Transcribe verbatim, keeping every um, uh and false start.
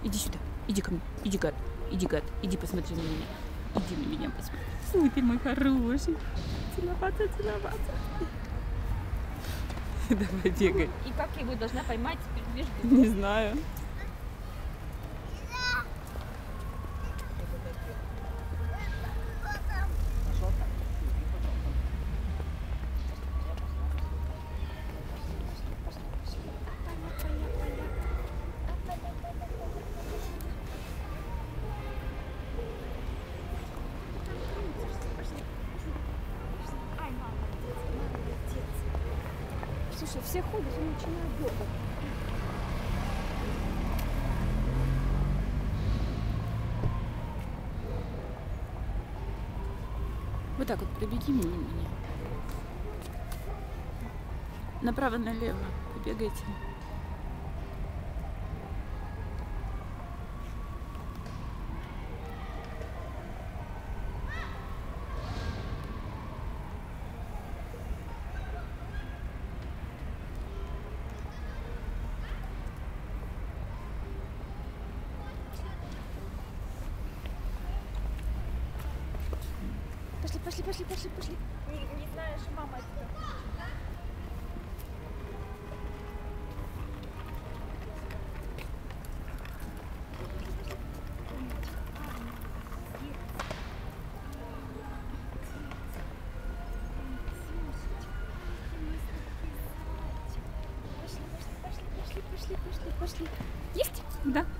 Иди сюда. Иди ко мне. Иди, гад. Иди, гад. Иди посмотри на меня. Иди на меня посмотри. Ой, ты мой хороший. Целоваться, целоваться. Давай, бегай. И как я его должна поймать между? Не знаю. Слушай, все ходят и начинают бегать. Вот так вот пробеги мимо меня. Направо-налево. Побегайте. Пошли, пошли, пошли, пошли, пошли. Не, не знаешь, мама тебя. Пошли, пошли, пошли, пошли, пошли. Есть? Да.